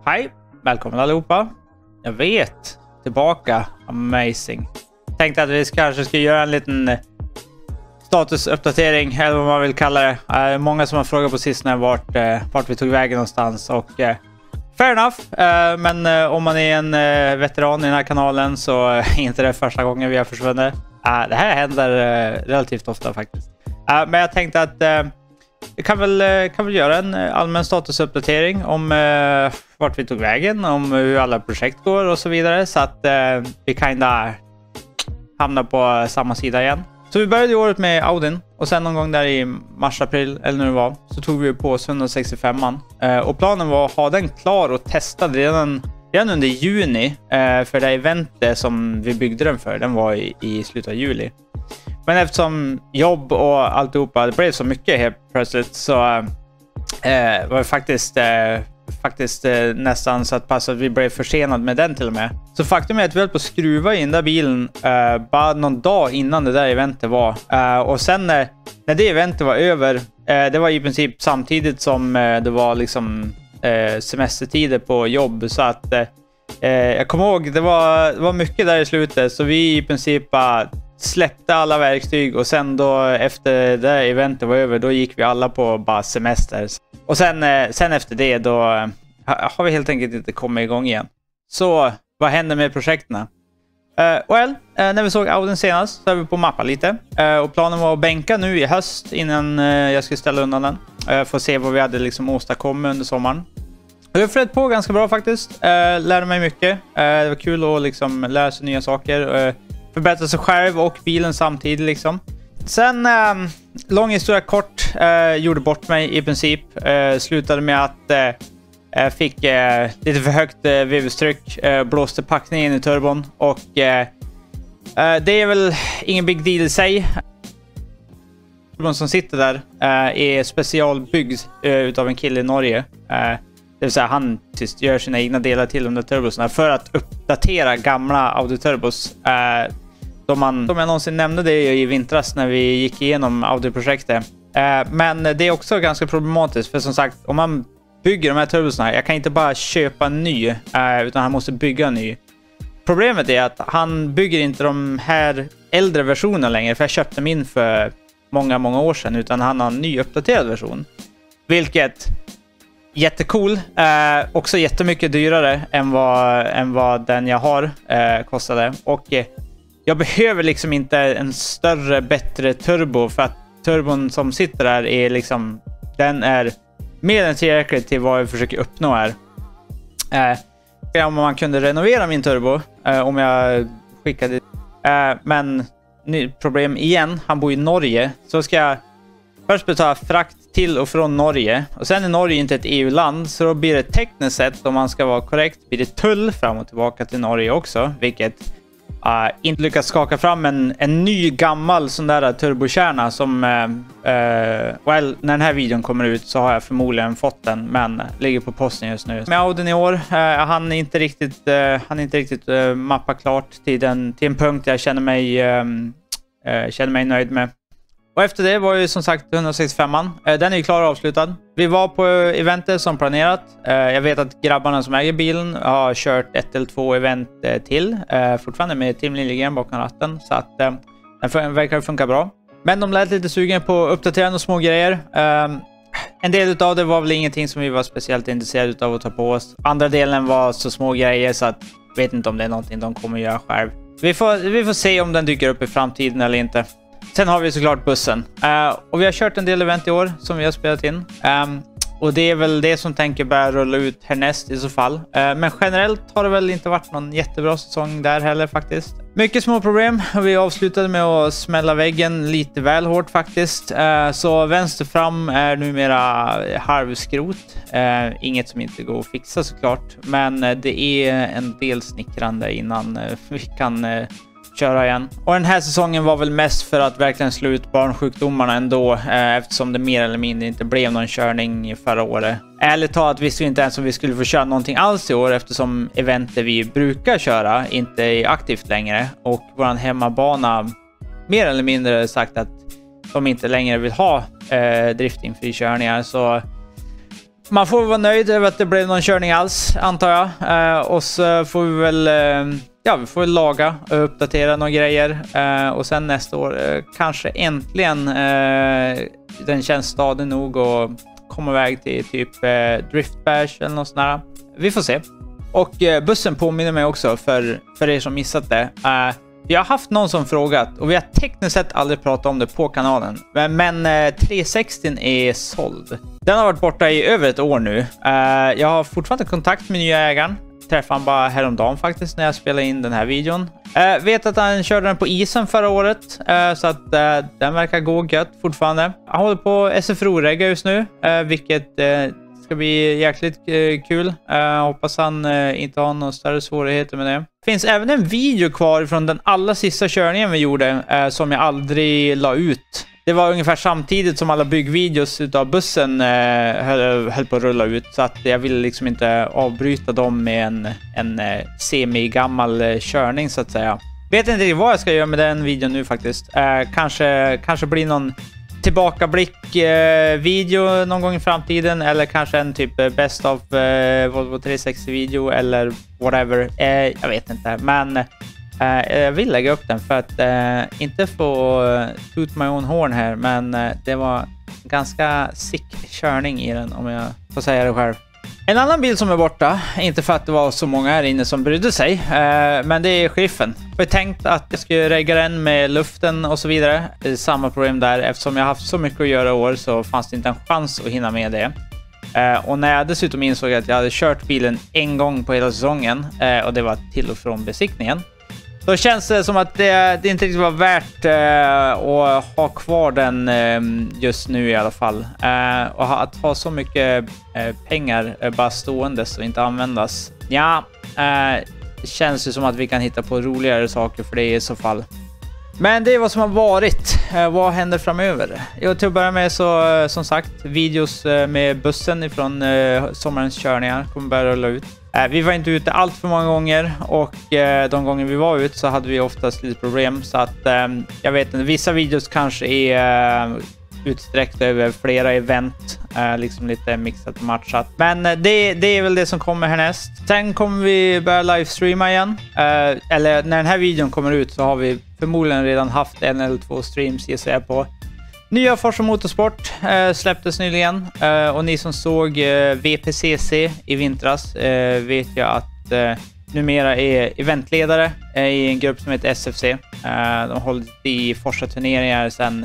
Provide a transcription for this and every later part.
Hej, välkommen allihopa. Jag vet, tillbaka, amazing. Tänkte att vi kanske ska göra en liten statusuppdatering, eller vad man vill kalla det. Många som har frågat på sistone vart vi tog vägen någonstans. Och fair enough, men om man är en veteran i den här kanalen så är inte det första gången vi har försvunnit. Det här händer relativt ofta faktiskt. Men jag tänkte att vi kan väl göra en allmän statusuppdatering om vart vi tog vägen, om hur alla projekt går och så vidare, så att vi kinda hamnar på samma sida igen. Så vi började året med Audin och sen någon gång där i mars-april eller när det var så tog vi på 165an. Och planen var att ha den klar och testad redan under juni, för det eventet som vi byggde den för, den var i slutet av juli. Men eftersom jobb och alltihopa, det blev så mycket helt plötsligt, så var det faktiskt nästan så att vi blev försenade med den till och med. Så faktum är att vi höll på att skruva in den bilen bara någon dag innan det där eventet var. Och sen när det eventet var över, det var i princip samtidigt som det var liksom semestertider på jobb, så att jag kommer ihåg, det var mycket där i slutet, så vi i princip släppte alla verktyg, och sen då efter det eventet var över, då gick vi alla på bara semester. Och sen efter det då har vi helt enkelt inte kommit igång igen. Så vad händer med projekten? När vi såg Audin senast så är vi på mappa lite. Och planen var att bänka nu i höst innan jag skulle ställa undan den. För att se vad vi hade liksom åstadkommit under sommaren. Jag har flöt på ganska bra faktiskt. Lärde mig mycket. Det var kul att liksom lära sig nya saker. Förbättra sig själv och bilen samtidigt liksom. Sen, lång historia kort, gjorde bort mig i princip. Slutade med att jag fick lite för högt virvelstryck, blåste packningen i turbon. Och det är väl ingen big deal i sig. Turbon som sitter där är specialbyggd utav en kille i Norge. Det vill säga han gör sina egna delar till de där turbosarna för att uppdatera gamla Audi-turbos. Som jag någonsin nämnde det i vintras när vi gick igenom Audi-projektet. Men det är också ganska problematiskt, för som sagt, om man bygger de här turbosarna, jag kan inte bara köpa en ny, utan han måste bygga en ny. Problemet är att han bygger inte de här äldre versionerna längre, för jag köpte min för många år sedan, utan han har en ny uppdaterad version. Vilket jättecool, också jättemycket dyrare än vad den jag har kostade. Och jag behöver liksom inte en större, bättre turbo, för att turbon som sitter där är liksom, den är mer än tillräckligt till vad jag försöker uppnå här. Om man kunde renovera min turbo, om jag skickade, men problem igen, han bor i Norge, så ska jag först betala frakt till och från Norge, och sen är Norge inte ett EU-land, så då blir det tekniskt sett, om man ska vara korrekt, blir det tull fram och tillbaka till Norge också, vilket inte lyckas skaka fram en ny gammal sån där turbokärna som när den här videon kommer ut så har jag förmodligen fått den, men ligger på posten just nu. Med Audin i år, han inte riktigt mappa klart till en punkt jag känner mig nöjd med. Och efter det var ju som sagt 165an. Den är ju klar och avslutad. Vi var på eventet som planerat. Jag vet att grabbarna som äger bilen har kört 1 eller 2 event till. Fortfarande med Tim Liljegren bakom ratten. Så att den verkar funka bra. Men de lät lite sugen på att uppdatera några små grejer. En del av det var väl ingenting som vi var speciellt intresserade av att ta på oss. Andra delen var så små grejer så att jag vet inte om det är någonting de kommer göra själv. Vi får se om den dyker upp i framtiden eller inte. Sen har vi såklart bussen. Och vi har kört en del event i år som vi har spelat in. Och det är väl det som tänker börja rulla ut härnäst i så fall. Men generellt har det väl inte varit någon jättebra säsong där heller faktiskt. Mycket små problem. Vi avslutade med att smälla väggen lite väl hårt faktiskt. Så vänster fram är numera halvskrot. Inget som inte går att fixa såklart. Men det är en del snickrande innan vi kan köra igen. Och den här säsongen var väl mest för att verkligen slå ut barnsjukdomarna ändå, eftersom det mer eller mindre inte blev någon körning förra året. Ärligt talat visste vi inte ens om vi skulle få köra någonting alls i år, eftersom eventet vi brukar köra inte är aktivt längre, och våran hemmabana mer eller mindre sagt att de inte längre vill ha driftingfri körningar. Så man får vara nöjd över att det blev någon körning alls, antar jag. Och så får vi väl vi får laga och uppdatera några grejer. Och sen nästa år kanske äntligen den känns stadig nog och komma iväg till typ Drift Bash eller något sånt där. Vi får se. Och bussen påminner mig också för er som missat det. Vi har haft någon som frågat och vi har tekniskt sett aldrig pratat om det på kanalen. Men 360 är såld. Den har varit borta i över ett år nu. Jag har fortfarande kontakt med nya ägaren. Träffade han bara häromdagen faktiskt när jag spelade in den här videon. Vet att han körde den på isen förra året. Så att den verkar gå gött fortfarande. Han håller på SFRO-regga just nu. Vilket ska bli jäkligt kul. Hoppas han inte har några större svårigheter med det. Finns även en video kvar från den allra sista körningen vi gjorde. Som jag aldrig la ut. Det var ungefär samtidigt som alla byggvideos utav bussen höll på att rulla ut. Så att jag ville liksom inte avbryta dem med en semi-gammal körning så att säga. Vet inte riktigt vad jag ska göra med den videon nu faktiskt. Kanske blir någon tillbakablick video någon gång i framtiden. Eller kanske en typ best of Volvo 360 video eller whatever. Jag vet inte. Men jag vill lägga upp den för att inte få toot my own horn här. Men det var ganska sick körning i den om jag får säga det själv. En annan bil som är borta, inte för att det var så många här inne som brydde sig, men det är Sheriffen. Jag tänkt att jag skulle regga den med luften och så vidare. Det är samma problem där, eftersom jag haft så mycket att göra i år så fanns det inte en chans att hinna med det. Och när jag dessutom insåg att jag hade kört bilen en gång på hela säsongen, och det var till och från besiktningen, då känns det som att det inte riktigt var värt att ha kvar den just nu i alla fall. Och att ha så mycket pengar bara ståendes och inte användas. Ja, det känns ju som att vi kan hitta på roligare saker för det i så fall. Men det är vad som har varit. Vad händer framöver? Jag till att börja med så som sagt videos med bussen ifrån sommarens körningar kommer börja rulla ut. Vi var inte ute allt för många gånger och de gånger vi var ute så hade vi oftast lite problem. Så att jag vet inte, vissa videos kanske är utsträckta över flera event. Liksom lite mixat och matchat. Men det är väl det som kommer härnäst. Sen kommer vi börja livestreama igen. Eller när den här videon kommer ut så har vi förmodligen redan haft en eller två streams gissar jag på. Nya Forza Motorsport släpptes nyligen och ni som såg VPCC i vintras vet jag att numera är eventledare i en grupp som heter SFC. De har hållit i Forza-turneringar sedan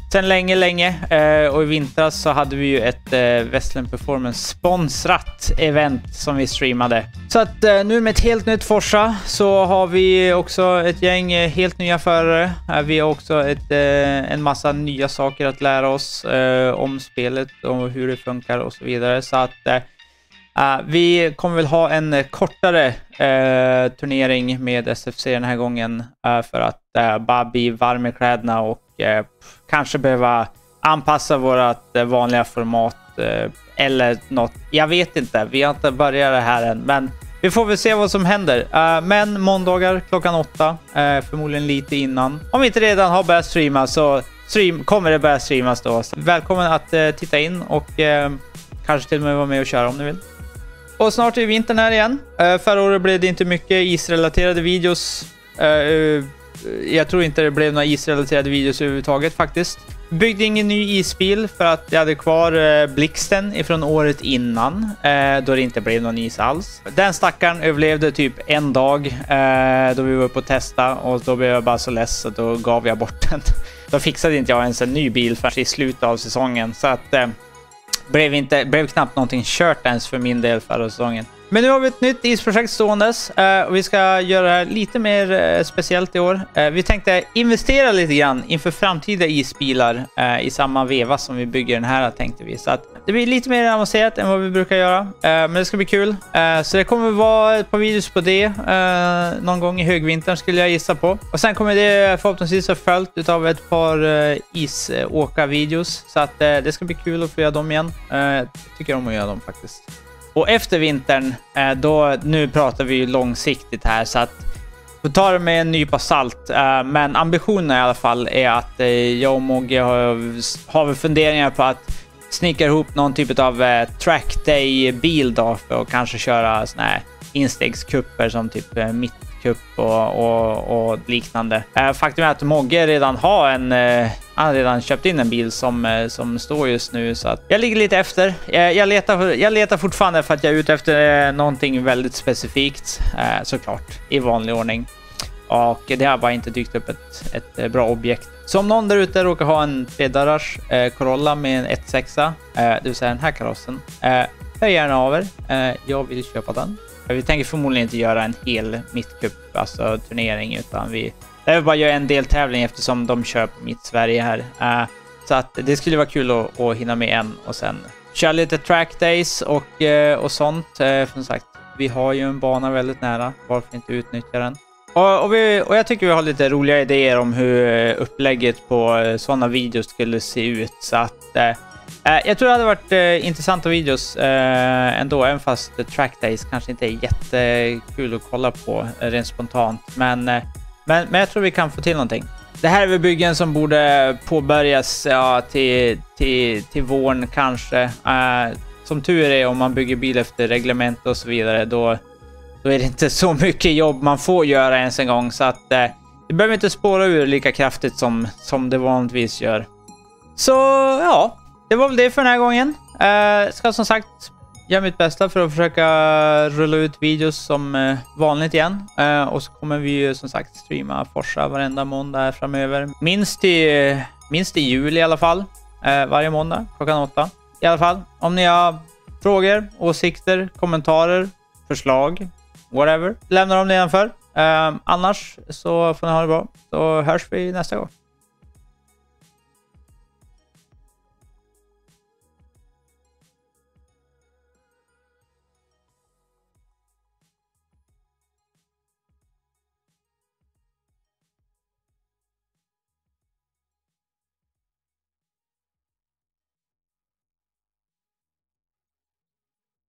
länge och i vintras så hade vi ju ett Westland Performance sponsrat event som vi streamade. Så att nu med ett helt nytt Forza så har vi också ett gäng helt nya förare. Vi har också en massa nya saker att lära oss om spelet och hur det funkar och så vidare. Så att vi kommer väl ha en kortare turnering med SFC den här gången för att bara bli varm i kläderna och kanske behöva anpassa vårat vanliga format eller något. Jag vet inte, vi har inte börjat det här än, men vi får väl se vad som händer. Men måndagar klockan 8, förmodligen lite innan. Om vi inte redan har börjat streama så kommer det börja streamas då. Så välkommen att titta in och kanske till och med vara med och köra om ni vill. Och snart är vintern här igen. Förra året blev det inte mycket isrelaterade videos. Jag tror inte det blev några isrelaterade videos överhuvudtaget faktiskt. Byggde ingen ny isbil för att jag hade kvar Blixten ifrån året innan. Då det inte blev någon is alls. Den stackaren överlevde typ en dag då vi var på att testa. Och då blev jag bara så less att då gav jag bort den. Då fixade inte jag ens en ny bil förrän i slutet av säsongen. Så att blev knappt någonting kört ens för min del förra säsongen. Men nu har vi ett nytt isprojekt ståendes och vi ska göra det här lite mer speciellt i år. Vi tänkte investera lite grann inför framtida isbilar i samma veva som vi bygger den här, tänkte vi. Så att det blir lite mer avancerat än vad vi brukar göra. Men det ska bli kul. Så det kommer vara ett par videos på det någon gång i högvintern skulle jag gissa på. Och sen kommer det förhoppningsvis ha följt av ett par isåka-videos. Så att det ska bli kul att få göra dem igen. Jag tycker om att göra dem faktiskt. Och efter vintern, nu pratar vi ju långsiktigt här så att vi tar det med en nypa salt. Men ambitionen i alla fall är att jag och Mogge har väl funderingar på att snickra ihop någon typ av trackday-bil då för att kanske köra såna här instegskupper som typ mittkupp och liknande. Faktum är att Mogge redan har han redan köpt in en bil som står just nu, så att jag ligger lite efter. Jag letar fortfarande för att jag är ute efter någonting väldigt specifikt, såklart, i vanlig ordning. Och det har bara inte dykt upp ett bra objekt. Så om någon där ute råkar ha en 3-dörrars Corolla med en 1.6, det vill säga den här karossen, hör gärna av er. Jag vill köpa den. Vi tänker förmodligen inte göra en hel mittcup, alltså turnering, utan vi bara göra en deltävling eftersom de kör på mitt Sverige här. Så att det skulle vara kul att hinna med en och sen köra lite track days och sånt. Som sagt, vi har ju en bana väldigt nära, varför inte utnyttja den? Och jag tycker vi har lite roliga idéer om hur upplägget på sådana videos skulle se ut. Så att jag tror det hade varit intressanta videos ändå, även fast track days kanske inte är jättekul att kolla på rent spontant. Men jag tror vi kan få till någonting. Det här är väl byggen som borde påbörjas till våren kanske. Som tur är, om man bygger bil efter reglement och så vidare, då är det inte så mycket jobb man får göra ens en gång. Så att det behöver inte spåra ur lika kraftigt som det vanligtvis gör. Så ja, det var väl det för den här gången. Ska som sagt göra mitt bästa för att försöka rulla ut videos som vanligt igen. Och så kommer vi ju som sagt streama Forza varenda måndag framöver. Minst i jul i alla fall. Varje måndag klockan 8. I alla fall, om ni har frågor, åsikter, kommentarer, förslag, whatever, lämna dem nedanför. Annars så får ni ha det bra. Så hörs vi nästa gång.